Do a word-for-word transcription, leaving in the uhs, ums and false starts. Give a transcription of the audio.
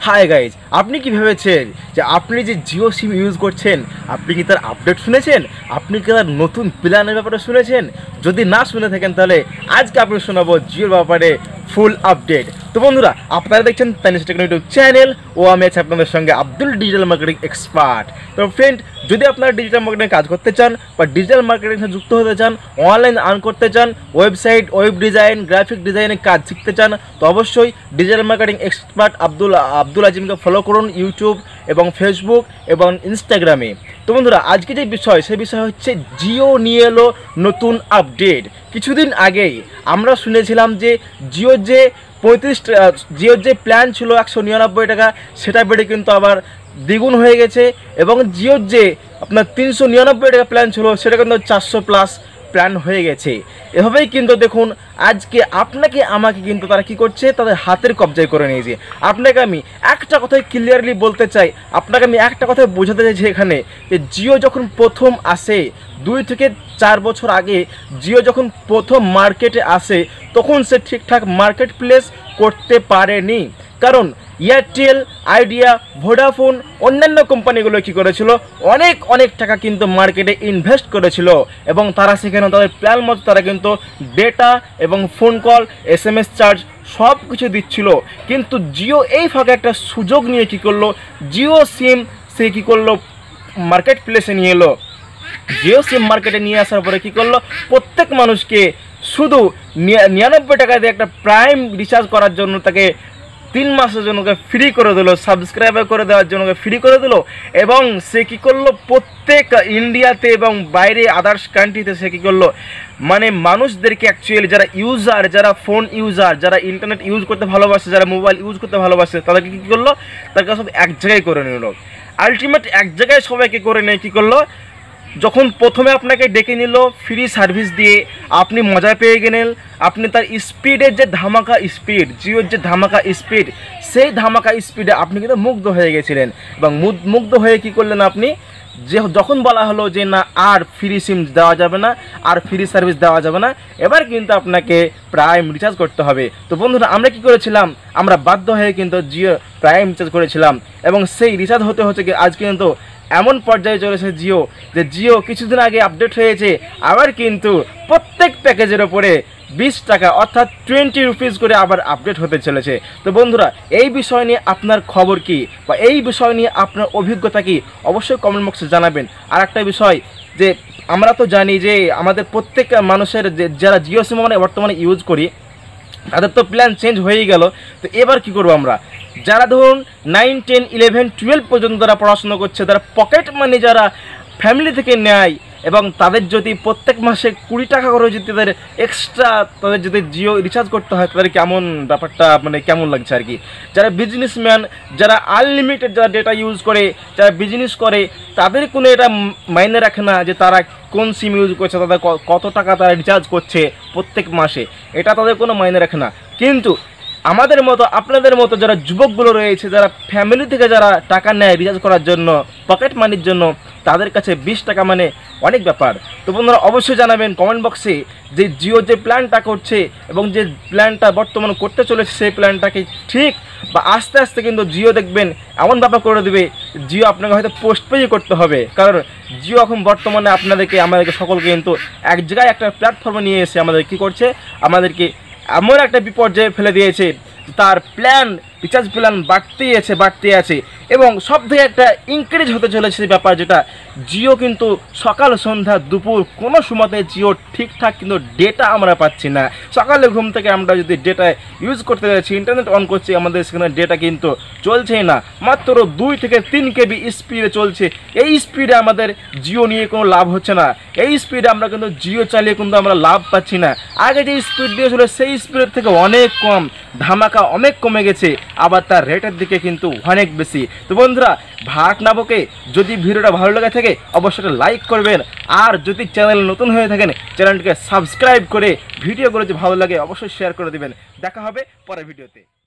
Hi guys, আপনি কি ভেবেছেন যে আপনি যে জিও সিম ইউজ করছেন আপনি কি তার আপডেট শুনেছেন? আপনি কি তার নতুন প্ল্যানের ব্যাপারে শুনেছেন? যদি না শুনে থাকেন তাহলে আজকে আপনি শোনাবো জিওর ব্যাপারে ফুল আপডেট। তো বন্ধুরা, আপনারা দেখছেন তানিশ টেকনো ইউটিউব চ্যানেল ও আমি আছি আপনাদের সঙ্গে আব্দুল, ডিজিটাল মার্কেটিং এক্সপার্ট। তো ফ্রেন্ড, যদি আপনারা ডিজিটাল মার্কেটিং কাজ করতে চান বা ডিজিটাল মার্কেটিং সাথে যুক্ত হতে চান, অনলাইন আর্ন করতে চান, ওয়েবসাইট, ওয়েব ডিজাইন, গ্রাফিক ডিজাইনের কাজ শিখতে চান, তো অবশ্যই digital marketing expert Abdul Abdul আজিমকে ফলো করুন ইউটিউব এবং ফেসবুক এবং ইনস্টাগ্রামে। তো বন্ধুরা, আজকে যে বিষয় সেই বিষয় হচ্ছে জিও নিয়ে এলো নতুন আপডেট। কিছুদিন আগেই আমরা শুনেছিলাম যে জিওর যে পঁয়ত্রিশ জিওর যে প্ল্যান ছিল একশো নিরানব্বই টাকা, সেটা বেড়ে কিন্তু আবার দ্বিগুণ হয়ে গেছে, এবং জিওর যে আপনার তিনশো নিরানব্বই টাকা প্ল্যান ছিল সেটা কিন্তু চারশো প্লাস প্ল্যান হয়ে গেছে। এভাবেই কিন্তু দেখুন আজকে আপনাকে আমাকে কিন্তু তারা কি করছে, তাদের হাতের কবজায় করে নিয়েছে। আপনাকে আমি একটা কথাই ক্লিয়ারলি বলতে চাই, আপনাকে আমি একটা কথাই বোঝাতে চাইছি এখানে, যে জিও যখন প্রথম আসে দুই থেকে চার বছর আগে, জিও যখন প্রথম মার্কেটে আসে তখন সে ঠিকঠাক মার্কেট প্লেস করতে পারেনি। কারণ এয়ারটেল, আইডিয়া, ভোডাফোন, অন্যান্য কোম্পানিগুলো কী করেছিল, অনেক অনেক টাকা কিন্তু মার্কেটে ইনভেস্ট করেছিল, এবং তারা সেখানে তাদের প্ল্যান মতো তারা কিন্তু ডেটা এবং phone call, S M S charge সব কিছু দিচ্ছিল। কিন্তু জিও এই ফাঁকে একটা সুযোগ নিয়ে কী করলো, জিও সিম সে কী করলো, মার্কেট প্লেসে নিয়ে এলো। জিও সিম মার্কেটে নিয়ে আসার পরে কী করলো, প্রত্যেক মানুষকে শুধু নিরানব্বই টাকা দিয়ে একটা প্রাইম রিচার্জ করার জন্য তাকে তিন মাসের জন্য ফ্রি করে দিল, সাবস্ক্রাইবার করে দেওয়ার জন্য ফ্রি করে দিল। এবং সে কী করলো, প্রত্যেক ইন্ডিয়াতে এবং বাইরে আদার্স কান্ট্রিতে সে কী করলো, মানে মানুষদেরকে অ্যাকচুয়ালি যারা ইউজার, যারা ফোন ইউজার, যারা ইন্টারনেট ইউজ করতে ভালোবাসে, যারা মোবাইল ইউজ করতে ভালোবাসে, তাদেরকে কী করলো, তাদেরকে সব এক জায়গায় করে নিল। আলটিমেট এক জায়গায় সবাইকে করে নিয়ে কী করলো, যখন প্রথমে আপনাকে ডেকে নিল ফ্রি সার্ভিস দিয়ে, আপনি মজা পেয়ে গেলেন, আপনি তার স্পিডের যে ধামাকা স্পিড, জিওর যে ধামাকা স্পিড, সেই ধামাকা স্পিডে আপনি কিন্তু মুগ্ধ হয়ে গেছিলেন। এবং মুগ্ধ হয়ে কি করলেন আপনি, যে যখন বলা হলো যে না আর ফ্রি সিম দেওয়া যাবে না, আর ফ্রি সার্ভিস দেওয়া যাবে না, এবার কিন্তু আপনাকে প্রাইম রিচার্জ করতে হবে। তো বন্ধুরা, আমরা কি করেছিলাম, আমরা বাধ্য হয়ে কিন্তু জিও প্রাইম রিচার্জ করেছিলাম, এবং সেই রিচার্জ হতে হতে আজ কিন্তু এমন পর্যায়ে চলেছে জিও, যে জিও কিছুদিন আগে আপডেট হয়েছে, আবার কিন্তু প্রত্যেক প্যাকেজের ওপরে বিশ টাকা অর্থাৎ টোয়েন্টি রুপিস করে আবার আপডেট হতে চলেছে। তো বন্ধুরা, এই বিষয় নিয়ে আপনার খবর কি, বা এই বিষয় নিয়ে আপনার অভিজ্ঞতা কি, অবশ্যই কমেন্ট বক্সে জানাবেন। আর একটা বিষয়, যে আমরা তো জানি যে আমাদের প্রত্যেক মানুষের যারা জিও সিম মানে বর্তমানে ইউজ করি, তাদের তো প্ল্যান চেঞ্জ হয়েই গেল। তো এবার কি করবো আমরা, যারা ধরুন নাইন টেন ইলেভেন টুয়েলভ পর্যন্ত যারা পড়াশুনো করছে, তারা পকেট মানি যারা ফ্যামিলি থেকে নেয়, এবং তাদের যদি প্রত্যেক মাসে কুড়ি টাকা করে যদি তাদের এক্সট্রা তাদের যদি জিও রিচার্জ করতে হয়, তাদের কেমন ব্যাপারটা মানে কেমন লাগছে আর কি। যারা বিজনেসম্যান, যারা আনলিমিটেড যারা ডেটা ইউজ করে, যারা বিজনেস করে, তাদের কোনো এটা মাইনে রাখে না যে তারা কোন সিম ইউজ করছে, তাদের কত টাকা তারা রিচার্জ করছে প্রত্যেক মাসে, এটা তাদের কোনো মাইনে রাখে না। কিন্তু আমাদের মতো, আপনাদের মতো যারা যুবকগুলো রয়েছে, যারা ফ্যামিলি থেকে যারা টাকা নেয় রিচার্জ করার জন্য, পকেট মানির জন্য, তাদের কাছে বিশ টাকা মানে অনেক ব্যাপার। তো বন্ধুরা, অবশ্যই জানাবেন কমেন্ট বক্সে যে জিও যে প্ল্যানটা করছে এবং যে প্ল্যানটা বর্তমানে করতে চলেছে, সেই প্ল্যানটাকে ঠিক বা আস্তে আস্তে কিন্তু জিও দেখবেন এমন ব্যাপার করে দেবে, জিও আপনাকে হয়তো পোস্টপেই করতে হবে। কারণ জিও এখন বর্তমানে আপনাদেরকে, আমাদেরকে সকলকে কিন্তু এক জায়গায় একটা প্ল্যাটফর্মে নিয়ে এসে আমাদের কী করছে, আমাদেরকে এমন একটা বিপর্যয়ে ফেলে দিয়েছে, তার প্ল্যান রিচার্জ প্ল্যান বাড়তেই আছে বাড়তেই আছে এবং সব থেকে একটা ইনক্রিজ হতে চলেছে ব্যাপার, যেটা জিও কিন্তু সকাল সন্ধ্যা দুপুর কোনো সময়তে জিও ঠিকঠাক কিন্তু ডেটা আমরা পাচ্ছি না। সকালে ঘুম থেকে আমরা যদি ডেটা ইউজ করতে যাচ্ছি, ইন্টারনেট অন করছি, আমাদের সেখানে ডেটা কিন্তু চলছেই না, মাত্র দুই থেকে তিন কেবি স্পিডে চলছে। এই স্পিডে আমাদের জিও নিয়ে কোনো লাভ হচ্ছে না, এই স্পিডে আমরা কিন্তু জিও চালিয়ে কিন্তু আমরা লাভ পাচ্ছি না। আগে যে স্পিড দিয়েছিল সেই স্পিডের থেকে অনেক কম, ধামাকা অনেক কমে গেছে, আবার তার রেটের দিকে কিন্তু অনেক বেশি। তো বন্ধুরা, ভাট না বকে, যদি ভিডিওটা ভালো লাগে থাকে অবশ্যই লাইক করবেন, আর যদি চ্যানেল নতুন হয়ে থাকেন চ্যানেলটিকে সাবস্ক্রাইব করে ভিডিওগুলো যদি ভালো লাগে অবশ্যই শেয়ার করে দেবেন। দেখা হবে পরের ভিডিওতে।